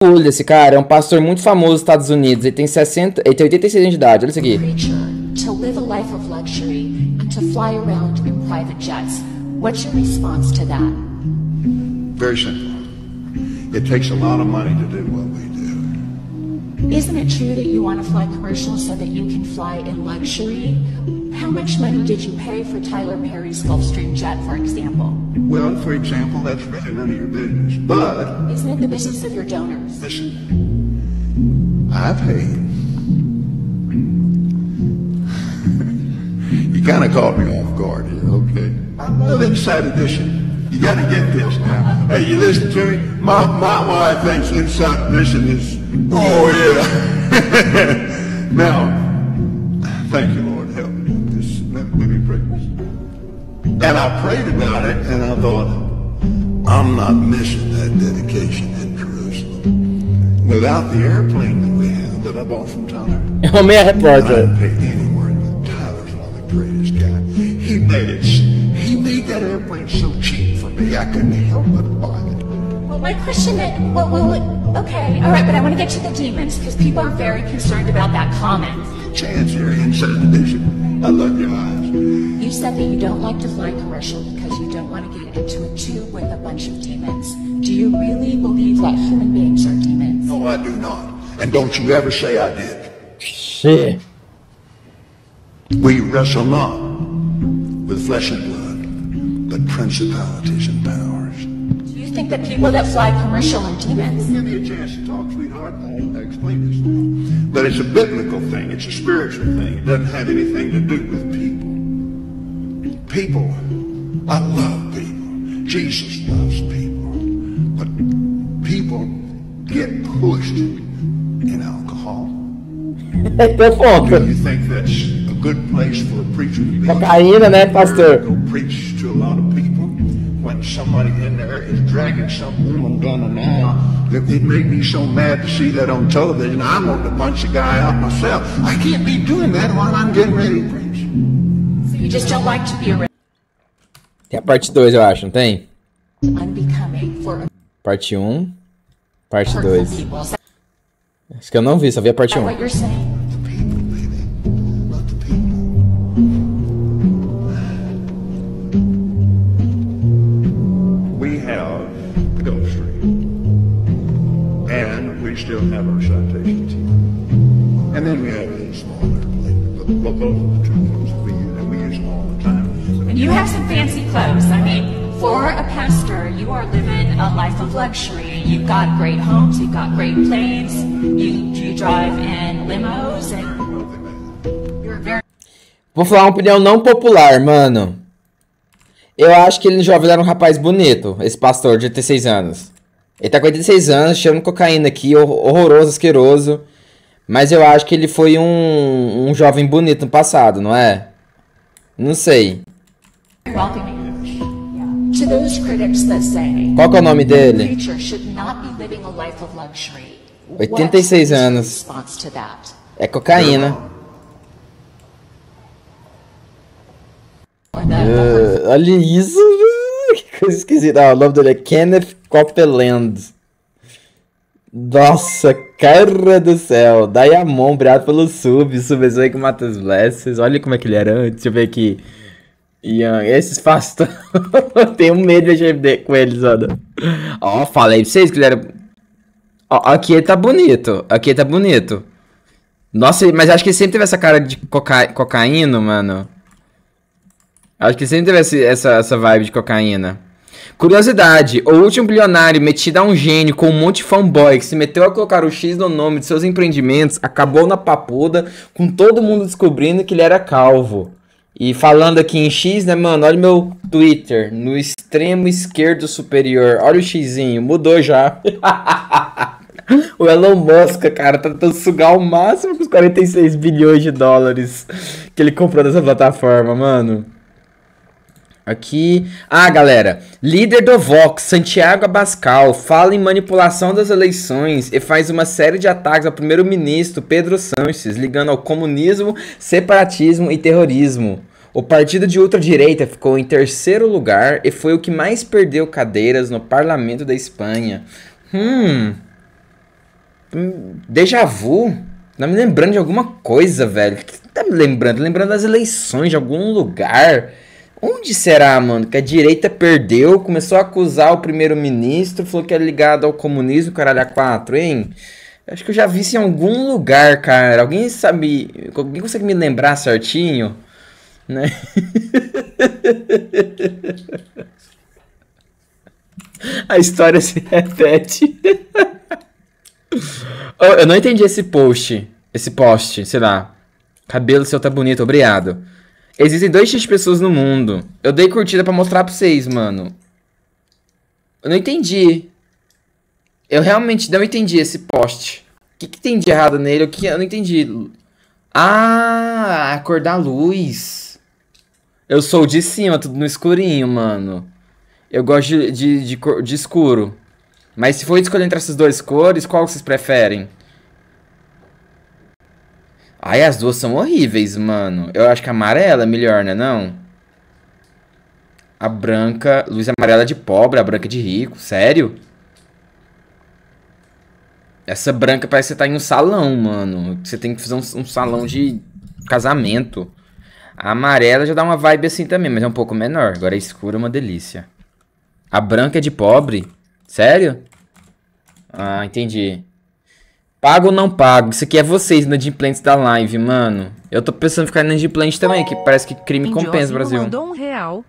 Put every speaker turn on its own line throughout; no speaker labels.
Olha, esse cara é um pastor muito famoso nos Estados Unidos. Ele tem 86 anos de idade. Olha isso aqui.
Preacher to live a life of luxury and to fly around in private jets. What's your response to that?
Very simple. It takes a lot of money to do what we do.
Isn't it true that you want to fly commercial so that you can fly in luxury? How much money did you pay for Tyler Perry's Gulfstream jet, for example?
Well, for example, that's really none of your business. But,
Isn't it the business of your donors?
listen, I paid. You kind of caught me off guard here, okay? I love Inside Edition. You got to get this now. Hey, you listen to me? My wife thinks Inside Edition is, oh yeah. Now, thank you, Lord, help me. Let me pray. And I prayed about it, and I thought, I'm not missing that dedication in Jerusalem. Without the airplane that we have, that I bought from Tyler,
É o meia
I
repórter.
didn't pay anywhere near. Tyler's one of the greatest guys. He made that airplane so cheap for me, I couldn't help but buy it.
Well, my question is, okay, all right, but I want to get to the demons because people are very concerned about that comment.
Chance here, Inside Edition. I love your eyes.
You said that you don't like to fly commercial because you don't want to get into a tube with a bunch of demons. Do you really believe that human beings are demons?
No, I do not. And don't you ever say I did.
Xê.
We wrestle not with flesh and blood, but principalities and powers.
Do you think that people that fly commercial are demons?
Give me a chance to talk, sweetheart. I'll explain this to you. But it's a biblical thing. It's a spiritual thing. It doesn't have anything to do with people. People, I love people. Jesus loves people. But people get pushed in alcohol.
Então, ponto.
Do you think that's a good place for a preacher to be?
Cocaína, né, pastor?
Go preach to a lot of people when somebody in there is dragging some woman down the aisle. It made me so mad to see that on television. I wanted to punch a guy out myself. I can't be doing that while I'm getting ready to preach.
So you just don't like to be around
Tem a parte 2, eu acho, não tem?
unbecoming for
Parte 1, parte
hurtful
2.
people. Is
Acho que eu não vi, só vi a parte
that
1.
what you're saying?
The people, baby. Not the people. We have the Gulfstream. And we still have our citation team. And then we have a small airplane. But those are the two things that we use, and we use them all the time.
And you have some fancy clothes. I mean, for a pastor, you are living a life of luxury. You've got great homes, you've got great planes, you drive in limos, and you're very...
Vou falar uma opinião não popular, mano. Eu acho que ele no jovem era um rapaz bonito, esse pastor de 86 anos. Ele tá com 86 anos, cheirando cocaína aqui, horroroso, asqueroso. Mas eu acho que ele foi um jovem bonito no passado, não é? Não sei.
welcoming. To those critics that say
Qual que é o nome
a
dele?
preacher should not be living a life of luxury.
86
What's your
anos.
response to that?
É cocaína.
Or the
Olha isso, que coisa esquisita. Ah, o nome dele é Kenneth Copeland. Nossa, cara do céu. Diamond, obrigado pelo sub. Subzão aí que mata os blesses. Olha como é que ele era antes. Deixa eu ver aqui. Ian, esses pastores. Tenho medo de mexer com eles, olha. Ó, falei pra vocês que ele era. Ó, aqui ele tá bonito. Aqui ele tá bonito. Nossa, mas acho que ele sempre teve essa cara de cocaína, mano. Acho que sempre teve essa vibe de cocaína. Curiosidade, o último bilionário metido a um gênio com um monte de fanboy que se meteu a colocar o X no nome de seus empreendimentos, acabou na papuda, com todo mundo descobrindo que ele era calvo. E falando aqui em X, né, mano, olha o meu Twitter, no extremo esquerdo superior, olha o Xzinho, mudou já. O Elon Musk, cara, tá tentando sugar o máximo com os 46 bilhões de dólares que ele comprou dessa plataforma, mano. Aqui, galera, líder do Vox, Santiago Abascal, fala em manipulação das eleições e faz uma série de ataques ao primeiro-ministro Pedro Sánchez, ligando ao comunismo, separatismo e terrorismo. O partido de ultradireita ficou em terceiro lugar e foi o que mais perdeu cadeiras no parlamento da Espanha. Déjà vu? Tá me lembrando de alguma coisa, velho. O que tá me lembrando? Lembrando das eleições de algum lugar. Onde será, mano? Que a direita perdeu, começou a acusar o primeiro-ministro, falou que é ligado ao comunismo, caralho, a 4, hein? Acho que eu já vi isso em algum lugar, cara. Alguém sabe... Alguém consegue me lembrar certinho? Né? A história se repete. Oh, eu não entendi esse post, sei lá. Cabelo seu tá bonito, obrigado. Existem 2 tipos de pessoas no mundo. Eu dei curtida pra mostrar pra vocês, mano. Eu não entendi. Eu realmente não entendi esse post. O que tem de errado nele? Eu não entendi. Ah, a cor da luz. Eu sou de cima, tudo no escurinho, mano. Eu gosto de escuro. Mas se for escolher entre essas 2 cores, qual vocês preferem? Ai, as duas são horríveis, mano. Eu acho que a amarela é melhor, né, não? A branca... Luz amarela de pobre, a branca de rico. Sério? Essa branca parece que você tá em um salão, mano. Você tem que fazer um salão de casamento. A amarela já dá uma vibe assim também, mas é um pouco menor. Agora a escura é uma delícia. A branca é de pobre? Sério? Ah, entendi. Pago ou não pago? Isso aqui é vocês, inadimplentes da live, mano. Eu tô pensando em ficar inadimplente também, que parece que crime compensa, Brasil.
Mandou R$1.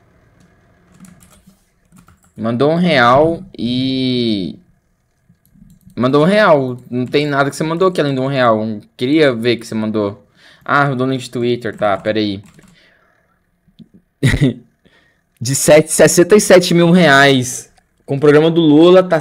Mandou R$1 e... Mandou R$1. Não tem nada que você mandou aqui além de R$1. Queria ver que você mandou. Ah, mandou no link de Twitter, tá, peraí. De 67 mil reais. Com o programa do Lula tá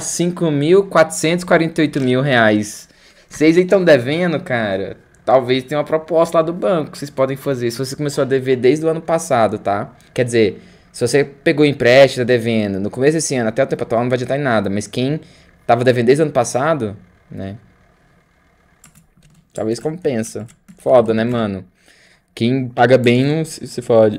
5.448 mil reais. Vocês aí estão devendo, cara? Talvez tenha uma proposta lá do banco que vocês podem fazer. Se você começou a dever desde o ano passado, tá? Quer dizer, se você pegou empréstimo, tá devendo no começo desse ano, até o tempo atual não vai adiantar em nada. Mas quem tava devendo desde o ano passado, né? Talvez compensa. Foda, né, mano? Quem paga bem não se fode.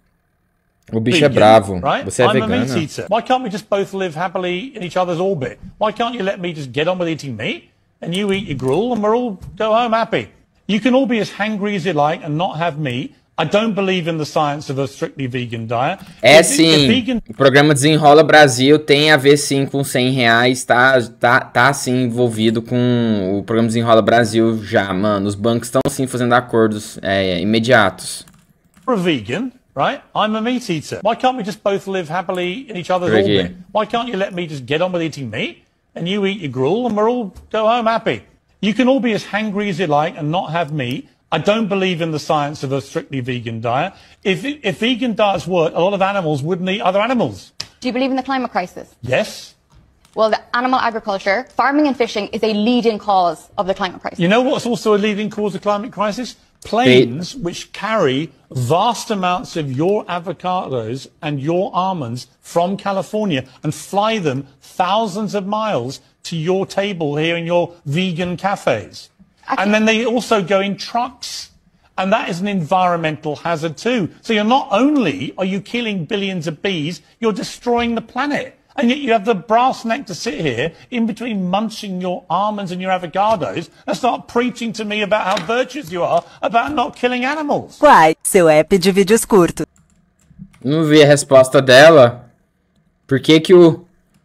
O bicho é bravo.
Right?
Você é
I'm
vegana.
a meat eater. Why can't we just both live happily in each other's orbit? Why can't you let me just get on with eating meat and you eat your gruel and we'll all go home happy? You can all be as hangry as you like and not have meat. I don't believe in the science of a strictly vegan diet.
É sim, o programa Desenrola Brasil tem a ver sim com R$100, tá sim envolvido com o programa Desenrola Brasil já, mano. Os bancos estão sim fazendo acordos imediatos.
For a vegan, right? I'm a meat eater. Why can't we just both live happily in each other's orbit? Why can't you let me just get on with eating meat and you eat your gruel and we'll all go home happy? You can all be as hangry as you like and not have meat. I don't believe in the science of a strictly vegan diet. If vegan diets work, a lot of animals wouldn't eat other animals.
Do you believe in the climate crisis?
Yes.
Well, the animal agriculture, farming and fishing is a leading cause of the climate crisis.
You know what's also a leading cause of climate crisis? Planes which carry vast amounts of your avocados and your almonds from California and fly them thousands of miles to your table here in your vegan cafes. And then they also go in trucks. And that is an environmental hazard too. So you're not only are you killing billions of bees, you're destroying the planet. And yet you have the brass neck to sit here in between munching your almonds and your avocados and start preaching to me about how virtuous you are about not killing animals.
Quai, seu app de vídeos curtos.
Não vi a resposta dela. Por que que o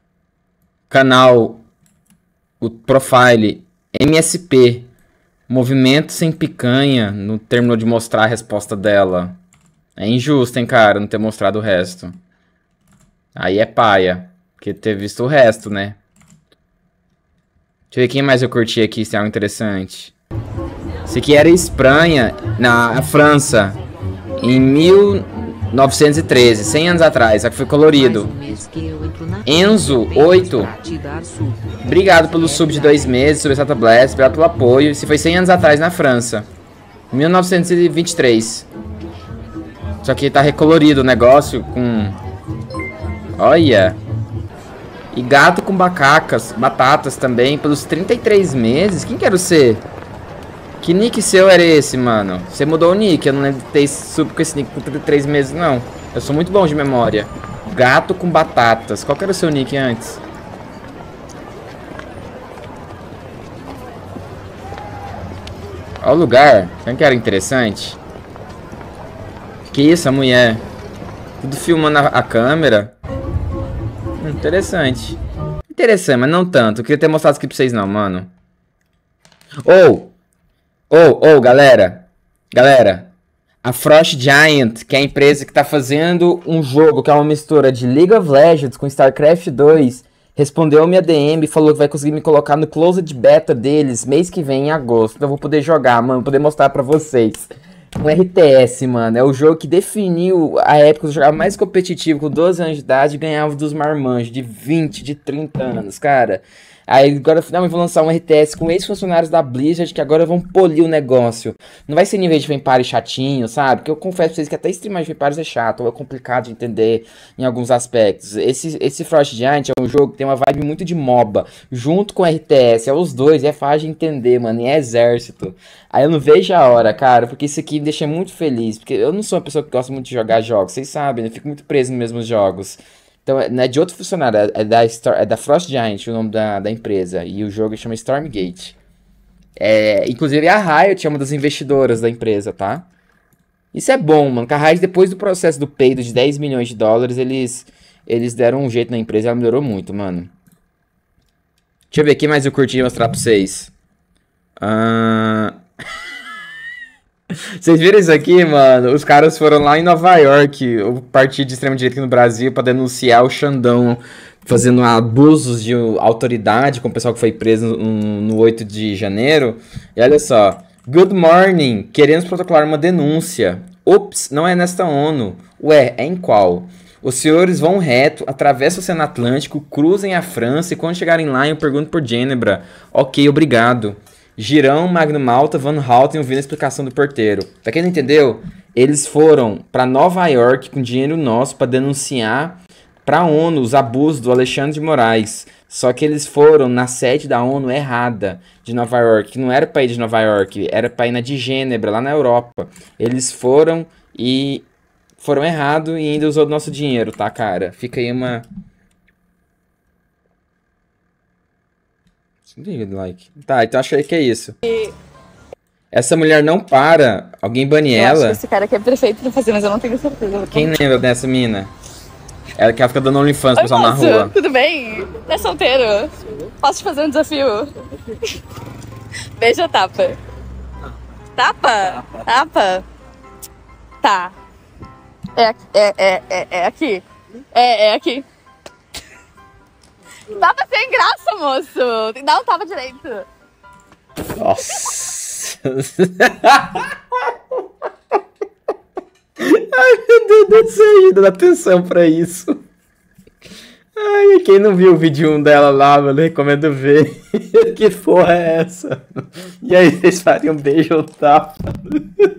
canal, o profile MSP, Movimento Sem Picanha, não terminou de mostrar a resposta dela? É injusto, hein, cara, não ter mostrado o resto. Aí é paia. Porque ter visto o resto, né? Deixa eu ver quem mais eu curti aqui, se é algo interessante. Esse aqui era Espanha, na França, em 1913, 100 anos atrás, só que foi colorido. Enzo, 8. Obrigado pelo sub de 2 meses, Subestata Blast, obrigado pelo apoio. Esse foi 100 anos atrás na França, 1923. Só que tá recolorido o negócio com... Olha... E gato com batatas também, pelos 33 meses. Quem quero ser? Que nick seu era esse, mano? Você mudou o nick, eu não lembro de ter sub com esse nick por 33 meses, não. Eu sou muito bom de memória. Gato com batatas. Qual que era o seu nick antes? Olha o lugar. Será que era interessante? Que isso, a mulher? Tudo filmando a câmera. Interessante. Interessante, mas não tanto. Eu queria ter mostrado isso aqui pra vocês não, mano. Galera. Galera. A Frost Giant, que é a empresa que tá fazendo um jogo que é uma mistura de League of Legends com StarCraft 2, respondeu minha DM e falou que vai conseguir me colocar no Closed Beta deles mês que vem, em agosto. Então eu vou poder jogar, mano, poder mostrar pra vocês. Um RTS, mano, é o jogo que definiu a época do jogar mais competitivo, com 12 anos de idade, e ganhava dos marmanjos de 20, de 30 anos, cara. Aí agora finalmente vão lançar um RTS com ex-funcionários da Blizzard que agora vão polir o negócio. Não vai ser nível de Vampire chatinho, sabe? Porque eu confesso pra vocês que até streamar de Vampires é chato, ou é complicado de entender em alguns aspectos. Esse Frost Giant é um jogo que tem uma vibe muito de MOBA, junto com RTS, é os dois, e é fácil de entender, mano, e é exército. Aí eu não vejo a hora, cara, porque isso aqui me deixa muito feliz, porque eu não sou uma pessoa que gosta muito de jogar jogos, vocês sabem, eu fico muito preso nos mesmos jogos. Então, não é de outro funcionário, é da Frost Giant, o nome da empresa. E o jogo chama Stormgate. Inclusive, a Riot é uma das investidoras da empresa, tá? Isso é bom, mano. A Riot, depois do processo do peido de 10 milhões de dólares, eles deram um jeito na empresa e ela melhorou muito, mano. Deixa eu ver aqui mais eu curti mostrar pra vocês. Vocês viram isso aqui, mano? Os caras foram lá em Nova York, o partido de extrema-direita aqui no Brasil, pra denunciar o Xandão fazendo abusos de autoridade com o pessoal que foi preso no 8 de janeiro. E olha só. Good morning. Queremos protocolar uma denúncia. Ops, não é nesta ONU. Ué, é em qual? Os senhores vão reto, atravessam o Oceano Atlântico, cruzem a França e quando chegarem lá eu pergunto por Genebra. Ok, obrigado. Girão, Magno Malta, Van Houten ouvindo a explicação do porteiro. Pra quem não entendeu, eles foram pra Nova York com dinheiro nosso pra denunciar pra ONU os abusos do Alexandre de Moraes. Só que eles foram na sede da ONU errada de Nova York, que não era pra ir de Nova York, era pra ir na de Gênebra, lá na Europa. Eles foram errado e ainda usou o nosso dinheiro, tá, cara? Fica aí uma... Like. Tá, então acho que é isso. Essa mulher não para. Alguém bane ela.
Acho que esse cara aqui é perfeito pra fazer, mas eu não tenho certeza.
Quem lembra dessa mina? Ela que fica dando OnlyFans pro pessoal na rua.
Tudo bem? É solteiro? Posso te fazer um desafio? Beijo ou tapa? Tapa? Tapa? Tá. É aqui. É aqui. Tava sem graça, moço. Dá um tapa direito.
Nossa. Ai, meu Deus do céu, dando atenção pra isso. Ai, quem não viu o vídeo 1 dela lá, mano, recomendo ver. Que porra é essa? E aí, vocês fariam beijo ou tapa?